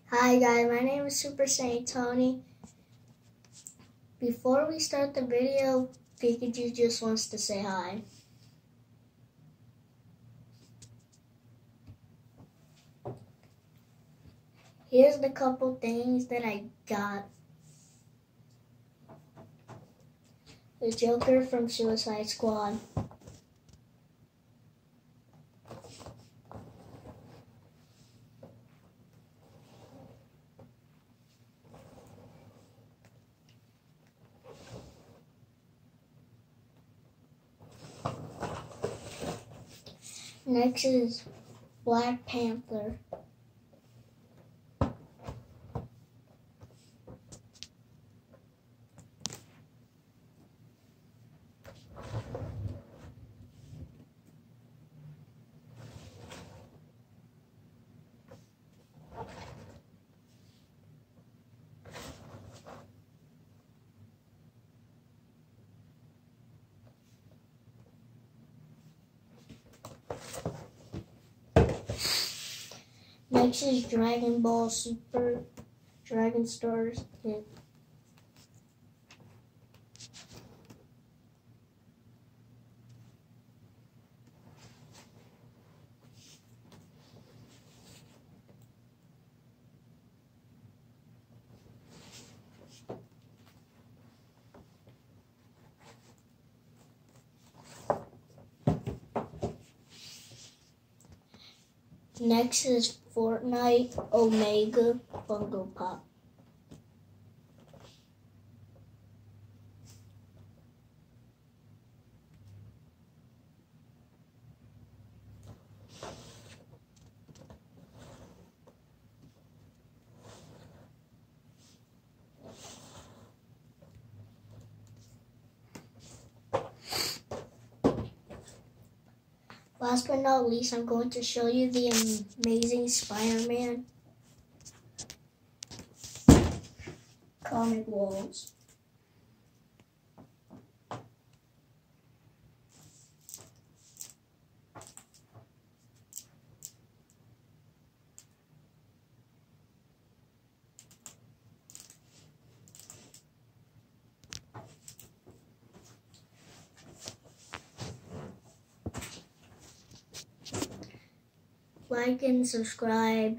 Hi guys, my name is Super Saint Tony. Before we start the video, Pikachu just wants to say hi. Here's the couple things that I got. The Joker from Suicide Squad. Next is Black Panther. Next is Dragon Ball Super Dragon Stars. Next is FORTNITE Omega Funko Pop. Last but not least, I'm going to show you the Amazing Spider-Man comic walls. Like and subscribe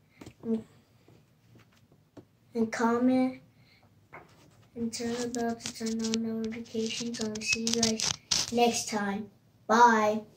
and comment and turn the bell to turn on notifications. I'll see you guys next time. Bye.